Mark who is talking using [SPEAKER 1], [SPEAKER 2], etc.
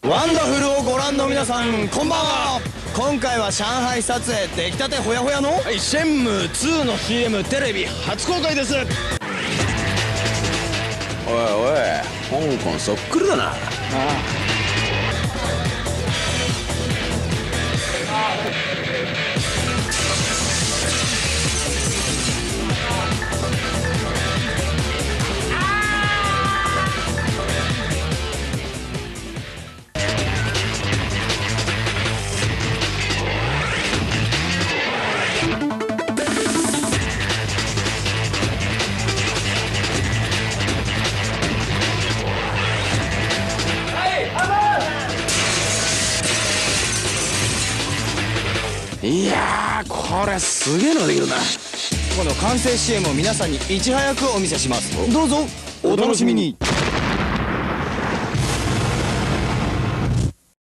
[SPEAKER 1] ワンダフルをご覧の皆さん、こんばんは。今回は上海撮影出来たてほやほやの
[SPEAKER 2] シェンムー2の CM テレビ初公開です。
[SPEAKER 3] おいおい、香港そっくりだな。いやー、これすげえのができるな。
[SPEAKER 1] この完成 CM を皆さんにいち早くお見せします。どうぞお楽しみに。